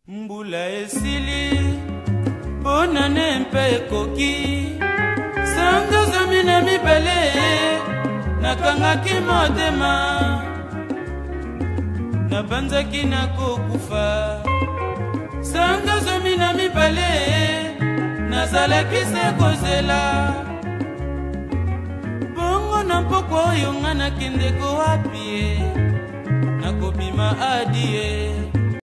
Mbula esili bonane mpe ekoki sanga zomi na mibale nakangaki motema nabanzaki nakokufa sanga zomi na mibale nazalaki se kozela bongo na mpoko oyo nga nakendeko wapi nakobima adie